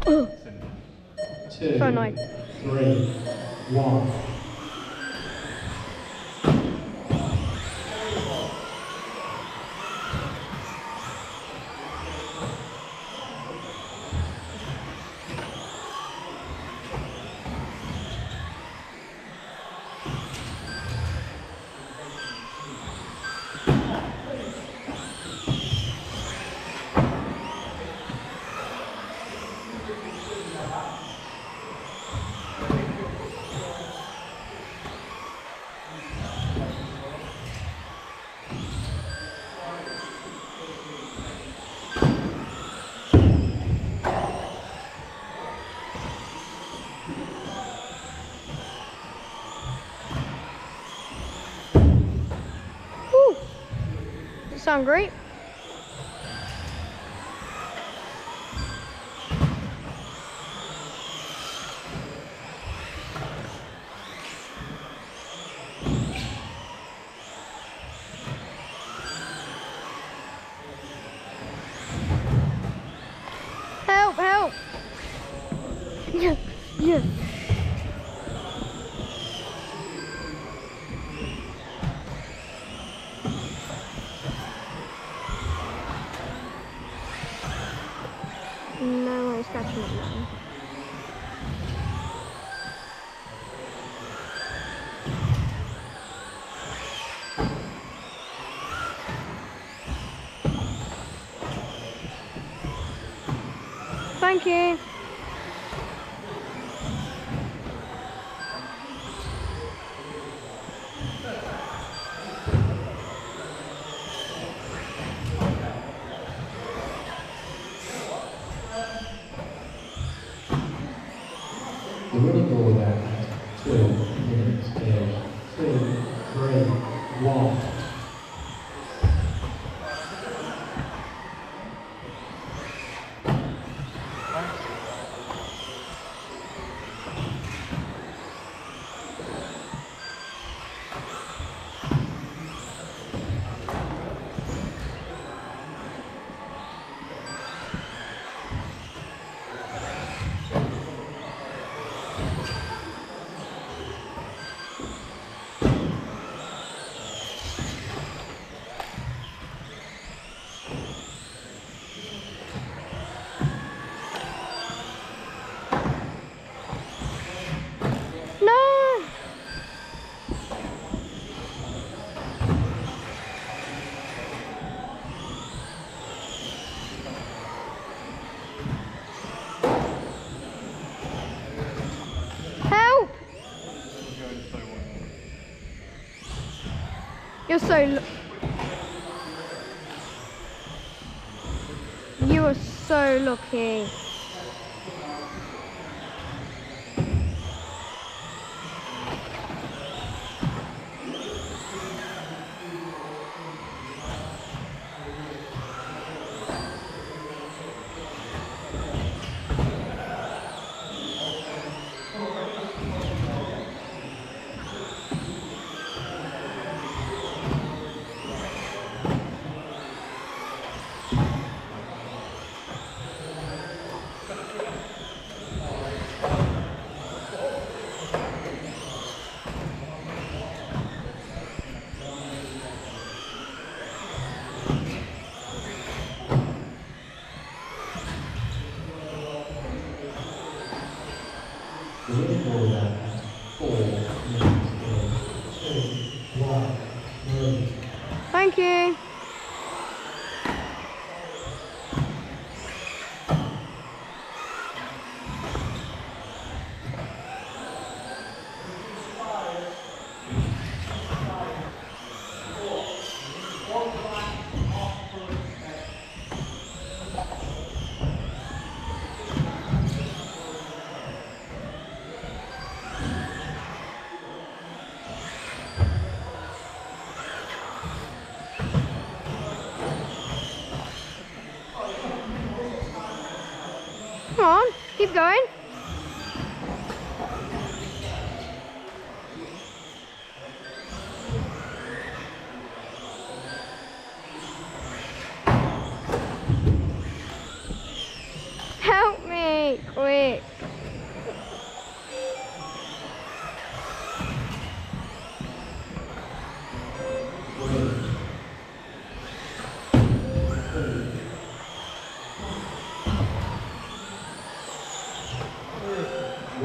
2, So annoying. 3, 1. Woo! Does it sound great? Help, help! Yeah, yeah. No, I'm scratching it now. Thank you. The winning goal at 2 minutes is 2, 3, 1. No! Help! You're so... You are so lucky. The winning goal at 4 minutes is 2, 1, 3. Thank you. Come on, keep going. Help me. quick.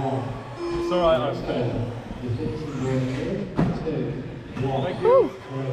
It's alright, I Defensive work, 2, 1. Thank you. Woo.